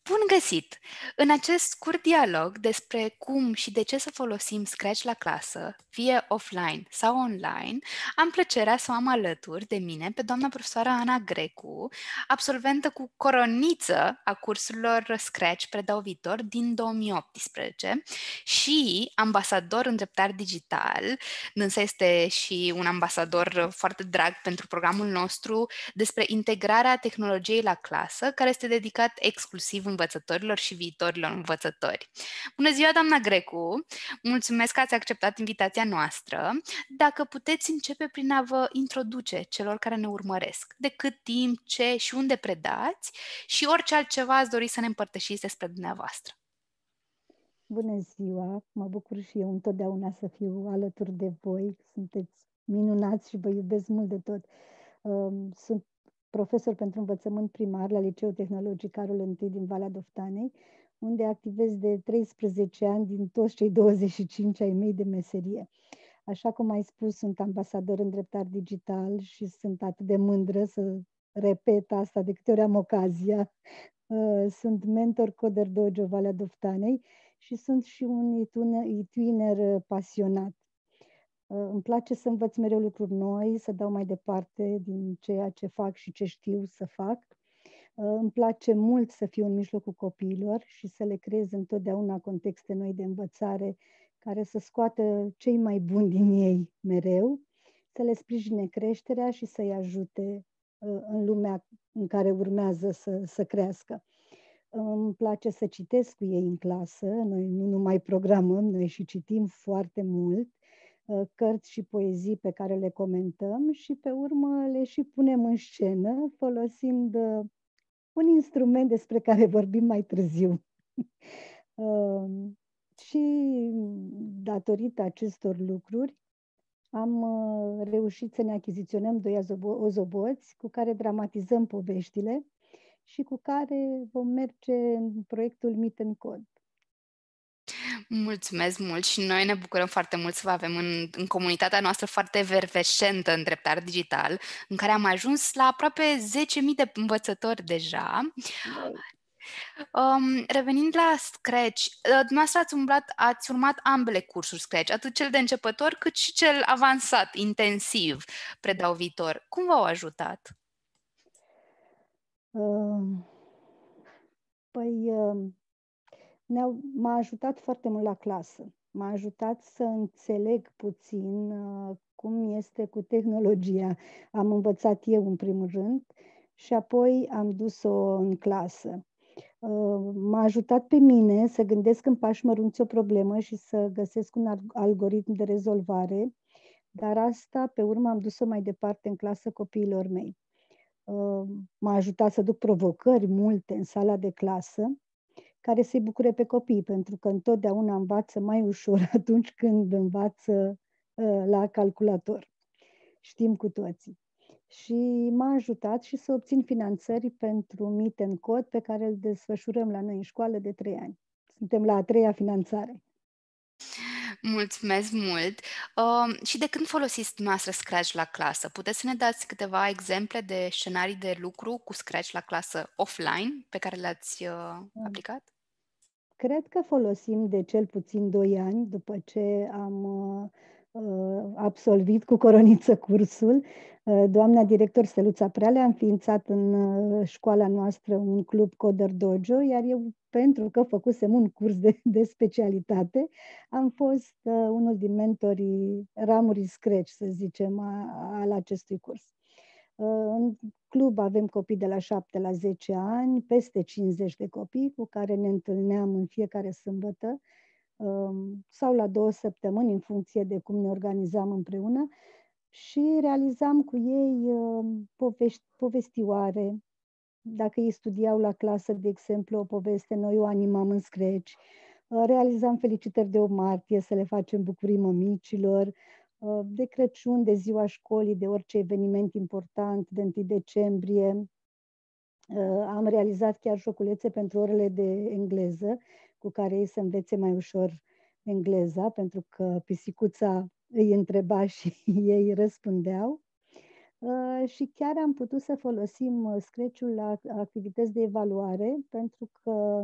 Bun găsit! În acest scurt dialog despre cum și de ce să folosim Scratch la clasă, fie offline sau online, am plăcerea să o am alături de mine pe doamna profesoară Ana Grecu, absolventă cu coroniță a cursurilor Scratch Predau Viitor din 2018 și ambasador în dreptar digital. Dânsa este și un ambasador foarte drag pentru programul nostru despre integrarea tehnologiei la clasă, care este dedicat exclusiv învățătorilor și viitorilor învățători. Bună ziua, doamna Grecu! Mulțumesc că ați acceptat invitația noastră. Dacă puteți începe prin a vă introduce celor care ne urmăresc, de cât timp, ce și unde predați și orice altceva ați dori să ne împărtășiți despre dumneavoastră. Bună ziua! Mă bucur și eu întotdeauna să fiu alături de voi. Sunteți minunați și vă iubesc mult de tot. Sunt profesor pentru învățământ primar la Liceul Tehnologic Carol I din Valea Doftanei, unde activez de 13 ani din toți cei 25 ai mei de meserie. Așa cum ai spus, sunt ambasador în dreptar digital și sunt atât de mândră să repet asta de câte ori am ocazia. Sunt mentor Coder Dojo Valea Doftanei și sunt și un e-tuner pasionat. Îmi place să învăț mereu lucruri noi, să dau mai departe din ceea ce fac și ce știu să fac. Îmi place mult să fiu în mijlocul copiilor și să le creez întotdeauna contexte noi de învățare care să scoată cei mai buni din ei mereu, să le sprijine creșterea și să-i ajute în lumea în care urmează să crească. Îmi place să citesc cu ei în clasă, noi nu numai programăm, noi și citim foarte mult, cărți și poezii pe care le comentăm și pe urmă le și punem în scenă folosind un instrument despre care vorbim mai târziu. Și datorită acestor lucruri am reușit să ne achiziționăm 2 ozoboți cu care dramatizăm poveștile și cu care vom merge în proiectul Meet and Code. Mulțumesc mult și noi ne bucurăm foarte mult să vă avem în comunitatea noastră foarte efervescentă în dreptar digital, în care am ajuns la aproape 10.000 de învățători deja. Revenind la Scratch, dumneavoastră ați urmat ambele cursuri Scratch, atât cel de începător cât și cel avansat, intensiv, Predau Viitor. Cum v-au ajutat? M-a ajutat foarte mult la clasă. M-a ajutat să înțeleg puțin cum este cu tehnologia. Am învățat eu în primul rând și apoi am dus-o în clasă. M-a ajutat pe mine să gândesc în pași mărunți o problemă și să găsesc un algoritm de rezolvare, dar asta pe urmă am dus-o mai departe în clasă copiilor mei. M-a ajutat să duc provocări multe în sala de clasă, care să-i bucure pe copii, pentru că întotdeauna învață mai ușor atunci când învață la calculator. Știm cu toții. Și m-a ajutat și să obțin finanțări pentru Meet and Code pe care îl desfășurăm la noi în școală de 3 ani. Suntem la a 3-a finanțare. Mulțumesc mult! Și de când folosiți dumneavoastră Scratch la clasă? Puteți să ne dați câteva exemple de scenarii de lucru cu Scratch la clasă offline pe care le-ați aplicat? Cred că folosim de cel puțin 2 ani după ce am absolvit cu coroniță cursul. Doamna director Steluța Preale a înființat în școala noastră un club Coder Dojo, iar eu, pentru că făcusem un curs de specialitate, am fost unul din mentorii ramurii Scratch, să zicem, al acestui curs. În club avem copii de la 7 la 10 ani, peste 50 de copii cu care ne întâlneam în fiecare sâmbătă sau la 2 săptămâni, în funcție de cum ne organizam împreună, și realizam cu ei povestioare. Dacă ei studiau la clasă, de exemplu, o poveste, noi o animam în Scratch. Realizam felicitări de 8 martie, să le facem bucurii mămicilor, de Crăciun, de ziua școlii, de orice eveniment important, de 1 decembrie. Am realizat chiar șoculețe pentru orele de engleză, cu care ei să învețe mai ușor engleza, pentru că pisicuța îi întreba și ei răspundeau. Și chiar am putut să folosim Scratch-ul la activități de evaluare, pentru că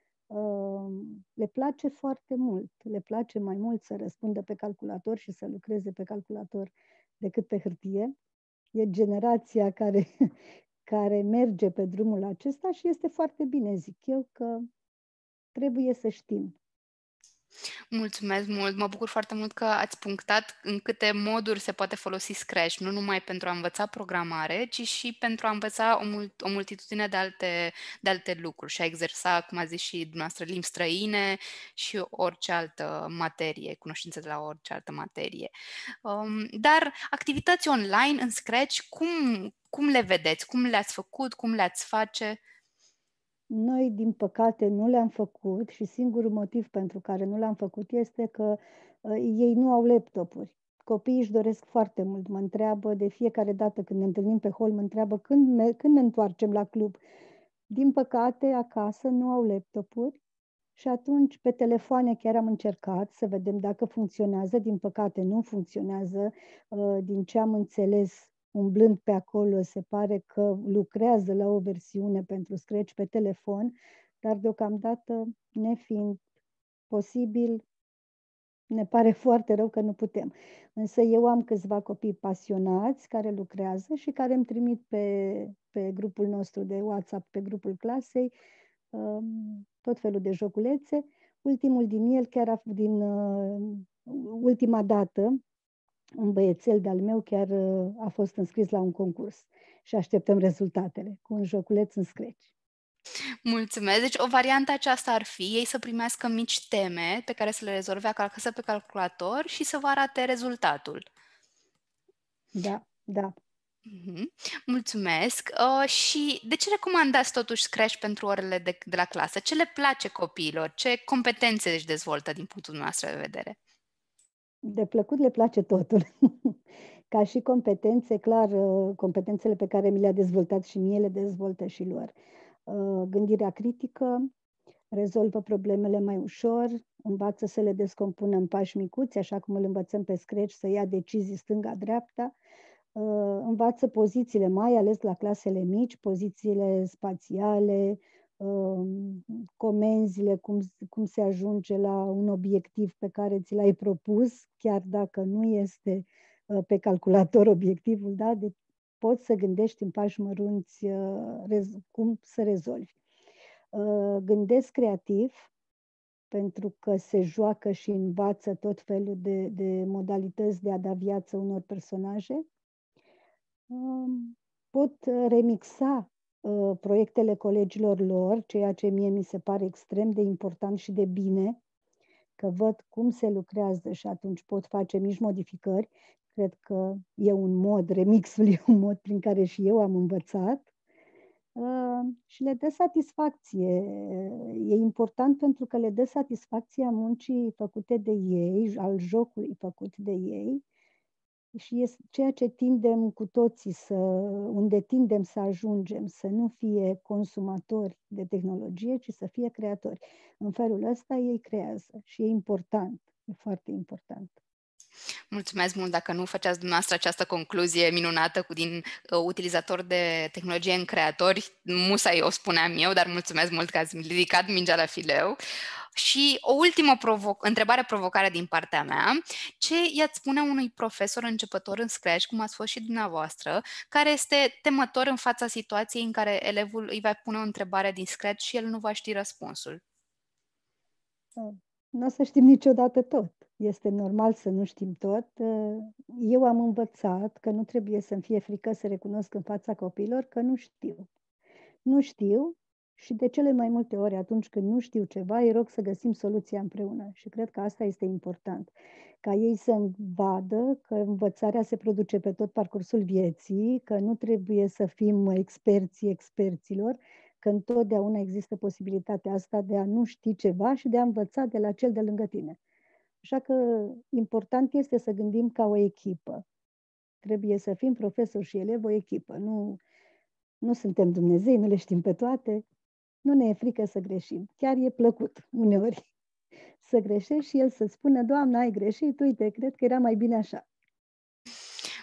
le place foarte mult. Le place mai mult să răspundă pe calculator și să lucreze pe calculator decât pe hârtie. E generația care, care merge pe drumul acesta și este foarte bine, zic eu, că trebuie să știm. Mulțumesc mult! Mă bucur foarte mult că ați punctat în câte moduri se poate folosi Scratch, nu numai pentru a învăța programare, ci și pentru a învăța o multitudine de alte lucruri și a exersa, cum a zis și dumneavoastră, limbi străine și orice altă materie, cunoștințe de la orice altă materie. Dar activități online în Scratch, cum le vedeți? Cum le-ați făcut? Cum le-ați face? Noi, din păcate, nu le-am făcut și singurul motiv pentru care nu le-am făcut este că ei nu au laptopuri. Copiii își doresc foarte mult. Mă întreabă de fiecare dată când ne întâlnim pe hol, mă întreabă când ne întoarcem la club. Din păcate, acasă nu au laptopuri și atunci pe telefoane chiar am încercat să vedem dacă funcționează. Din păcate nu funcționează. Din ce am înțeles, umblând pe acolo, se pare că lucrează la o versiune pentru Scratch pe telefon, dar deocamdată, nefiind posibil, ne pare foarte rău că nu putem. Însă eu am câțiva copii pasionați care lucrează și care îmi trimit pe grupul nostru de WhatsApp, pe grupul clasei, tot felul de joculețe. Ultimul din el, din ultima dată, un băiețel de-al meu chiar a fost înscris la un concurs și așteptăm rezultatele cu un joculeț în Scratch. Mulțumesc! Deci o variantă aceasta ar fi ei să primească mici teme pe care să le rezolve acasă pe calculator și să vă arate rezultatul. Da, da. Mulțumesc! Și de ce recomandați totuși Scratch pentru orele de la clasă? Ce le place copiilor? Ce competențe își dezvoltă din punctul nostru de vedere? De plăcut le place totul. Ca și competențe, clar, competențele pe care mi le-a dezvoltat și mie, le dezvoltă și lor. Gândirea critică, rezolvă problemele mai ușor, învață să le descompună în pași micuți, așa cum îl învățăm pe Scratch, să ia decizii stânga-dreapta, învață pozițiile, mai ales la clasele mici, pozițiile spațiale, comenzile, cum se ajunge la un obiectiv pe care ți l-ai propus, chiar dacă nu este pe calculator obiectivul, da? Deci poți să gândești în pași mărunți cum să rezolvi. Gândesc creativ, pentru că se joacă și învață tot felul de modalități de a da viață unor personaje. Pot remixa proiectele colegilor lor, ceea ce mie mi se pare extrem de important și de bine, că văd cum se lucrează și atunci pot face mici modificări. Cred că e un mod, remixul e un mod prin care și eu am învățat. Și le dă satisfacție. E important pentru că le dă satisfacția muncii făcute de ei, al jocului făcut de ei, și este ceea ce tindem cu toții unde tindem să ajungem, să nu fie consumatori de tehnologie, ci să fie creatori. În felul ăsta ei creează și e important, e foarte important. Mulțumesc mult! Dacă nu făceați dumneavoastră această concluzie minunată din utilizator de tehnologie în creatori, musai o spuneam eu, dar mulțumesc mult că ați ridicat mingea la fileu. Și o ultimă întrebare provocare din partea mea. Ce i-ați spune unui profesor începător în Scratch, cum ați fost și dumneavoastră, care este temător în fața situației în care elevul îi va pune o întrebare din Scratch și el nu va ști răspunsul? Nu o să știm niciodată tot. Este normal să nu știm tot. Eu am învățat că nu trebuie să-mi fie frică să recunosc în fața copiilor că nu știu. Nu știu și de cele mai multe ori atunci când nu știu ceva, îi rog să găsim soluția împreună. Și cred că asta este important. Ca ei să vadă că învățarea se produce pe tot parcursul vieții, că nu trebuie să fim experții experților, că întotdeauna există posibilitatea asta de a nu ști ceva și de a învăța de la cel de lângă tine. Așa că important este să gândim ca o echipă. Trebuie să fim profesor și elev o echipă. Nu suntem Dumnezei, nu le știm pe toate. Nu ne e frică să greșim. Chiar e plăcut uneori să greșești și el să spună: Doamne, ai greșit, uite, cred că era mai bine așa.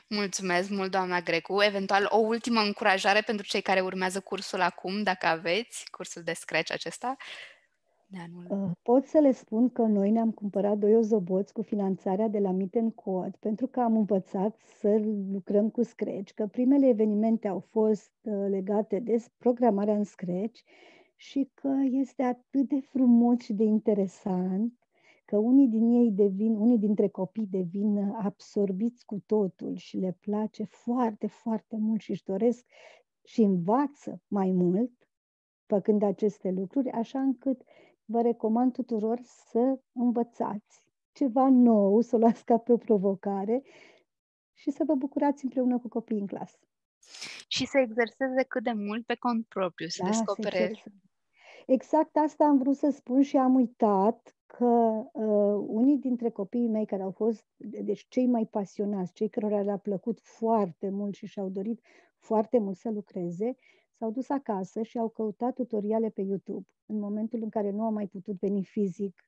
Mulțumesc mult, doamna Grecu. Eventual, o ultimă încurajare pentru cei care urmează cursul acum, dacă aveți, cursul de Scratch acesta de anul. Pot să le spun că noi ne-am cumpărat 2 ozoboți cu finanțarea de la Meet Code pentru că am învățat să lucrăm cu Scratch, că primele evenimente au fost legate de programarea în Scratch și că este atât de frumos și de interesant că unii dintre copii devin absorbiți cu totul și le place foarte, foarte mult și își doresc și învață mai mult făcând aceste lucruri, așa încât vă recomand tuturor să învățați ceva nou, să o luați ca pe o provocare și să vă bucurați împreună cu copiii în clasă. Și să exerseze cât de mult pe cont propriu, să Da, să descopere. exersăm. Exact asta am vrut să spun și am uitat că unii dintre copiii mei care au fost, deci cei mai pasionați, cei cărora le-a plăcut foarte mult și și-au dorit foarte mult să lucreze, s-au dus acasă și au căutat tutoriale pe YouTube. În momentul în care nu au mai putut veni fizic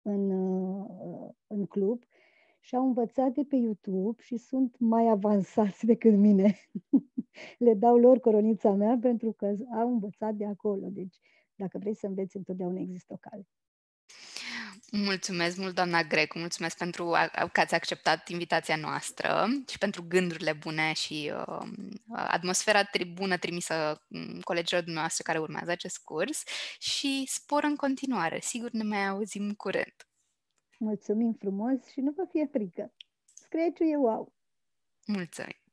în club și au învățat de pe YouTube și sunt mai avansați decât mine. Le dau lor coronița mea pentru că au învățat de acolo. Deci, dacă vrei să înveți, întotdeauna există o cale. Mulțumesc mult, doamna Grecu, mulțumesc pentru că ați acceptat invitația noastră și pentru gândurile bune și atmosfera bună trimisă colegilor dumneavoastră care urmează acest curs și spor în continuare. Sigur ne mai auzim curând. Mulțumim frumos și nu vă fie frică. Scratch-ul e wow! Mulțumim!